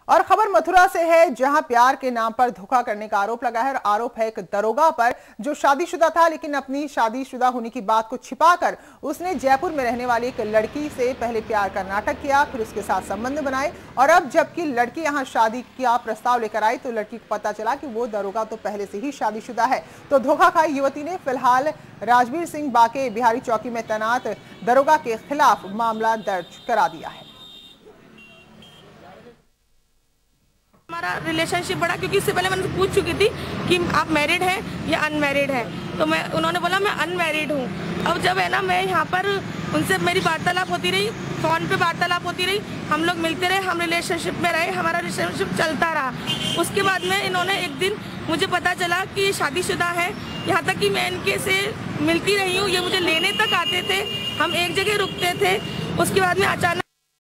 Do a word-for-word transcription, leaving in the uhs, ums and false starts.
और खबर मथुरा से है, जहां प्यार के नाम पर धोखा करने का आरोप लगा है। और आरोप है एक दरोगा पर, जो शादीशुदा था, लेकिन अपनी शादीशुदा होने की बात को छिपाकर उसने जयपुर में रहने वाली एक लड़की से पहले प्यार का नाटक किया, फिर उसके साथ संबंध बनाए। और अब जबकि लड़की यहां शादी का प्रस्ताव लेकर आई तो लड़की को पता चला कि वो दरोगा तो पहले से ही शादीशुदा है। तो धोखा खाई युवती ने फिलहाल राजवीर सिंह बाके बिहारी चौकी में तैनात दरोगा के खिलाफ मामला दर्ज करा दिया है। हमारा रिलेशनशिप बढ़ा क्योंकि इससे पहले मैंने पूछ चुकी थी कि आप मैरिड हैं या अनमैरिड हैं, तो मैं उन्होंने बोला मैं अनमैरिड हूँ। अब जब है ना, मैं यहाँ पर उनसे मेरी वार्तालाप होती रही, फ़ोन पे वार्तालाप होती रही, हम लोग मिलते रहे, हम रिलेशनशिप में रहे, हमारा रिलेशनशिप चलता रहा। उसके बाद में इन्होंने एक दिन मुझे पता चला कि शादीशुदा है, यहाँ तक कि मैं इनके से मिलती रही हूँ, ये मुझे लेने तक आते थे, हम एक जगह रुकते थे। उसके बाद में अचानक